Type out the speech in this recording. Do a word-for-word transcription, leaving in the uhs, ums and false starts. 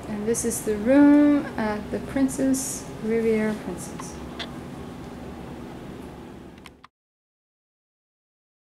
And this is the room at the Princess, Riviera Princess.